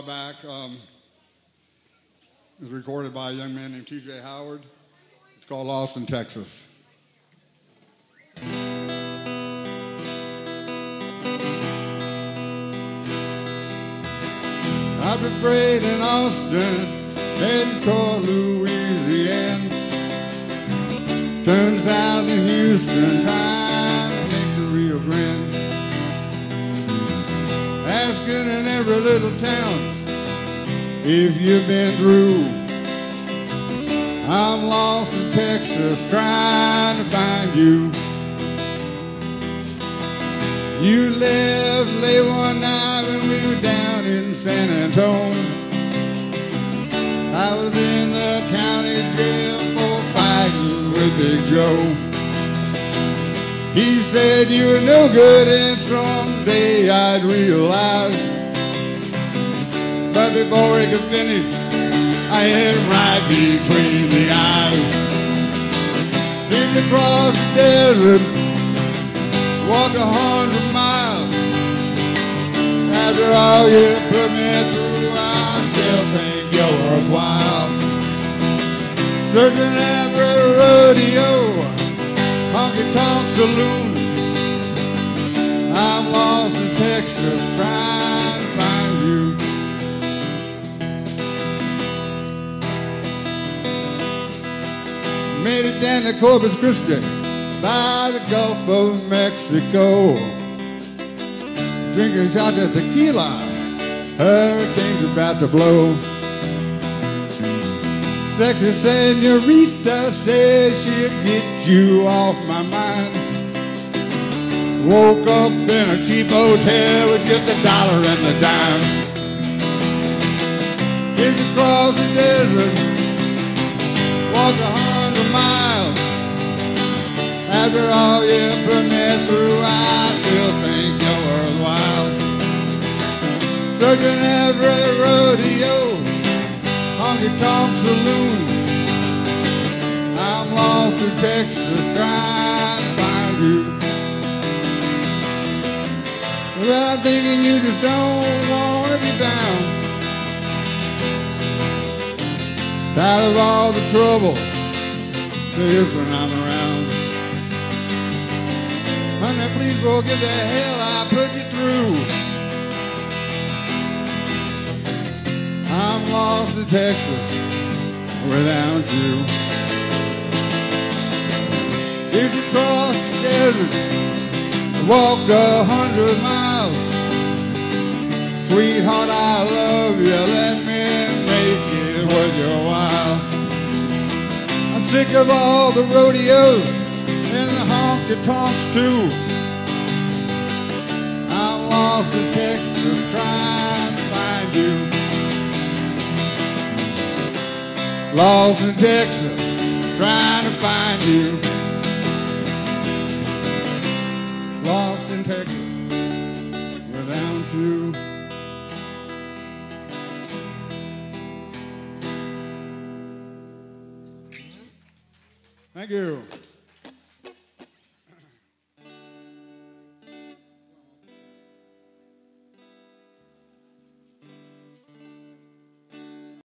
back. It was recorded by a young man named T.J. Howard. It's called Lost in Texas. I've been freight in Austin, heading toward Louisiana. Turned south in Houston, trying to make the Rio Grande. Asking in every little town if you've been through. I'm lost in Texas, trying to find you. You left late one night when we were down in San Antonio. I was in the county jail for fighting with Big Joe. He said you were no good and someday I'd realize. But before he could finish, I hit him right between the eyes. If you cross the desert, walk 100 miles. After all you put me through, I still think you're worthwhile. Searching every rodeo, honky-tonk saloon. I'm lost in Texas, trying to find you. Made it down to Corpus Christi by the Gulf of Mexico. Drinking shots of tequila, hurricane's about to blow. Sexy senorita says she'll get you off my mind. Woke up in a cheap hotel with just $1 and a dime. If you cross the desert, walk 100 miles. After all you put me through, I still think you're worthwhile. Searching every rodeo, honky-tonk saloon. I'm lost in Texas, trying to find you. Well, I'm thinking you just don't want to be found. Tired of all the trouble, this when I'm around. Honey, please forgive the hell I put you through. I'm lost in Texas without you. If you cross the desert, walk 100 miles. Sweetheart, I love you, let me make it worth your while. I'm sick of all the rodeos and the honky-tonks too. I'm lost in Texas, trying to find you. Lost in Texas, trying to find you. Lost in Texas, without you. Thank you.